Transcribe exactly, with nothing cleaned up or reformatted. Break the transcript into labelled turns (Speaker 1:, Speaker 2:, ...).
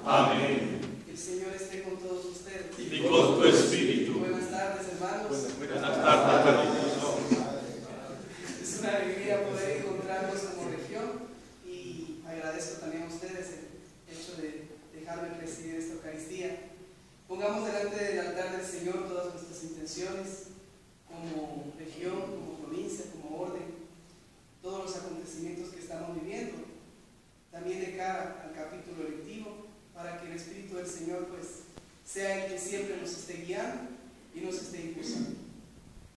Speaker 1: Amén.
Speaker 2: El Señor esté con todos ustedes.
Speaker 1: Y con tu espíritu.
Speaker 2: Buenas tardes, hermanos.
Speaker 1: Buenas tardes.
Speaker 2: Es una alegría poder encontrarnos como región y agradezco también a ustedes el hecho de dejarme presidir esta Eucaristía. Pongamos delante del altar del Señor todas nuestras intenciones como región, como provincia, como orden, todos los acontecimientos que estamos viviendo, también de cara al capítulo electivo, para que el Espíritu del Señor pues sea el que siempre nos esté guiando y nos esté impulsando.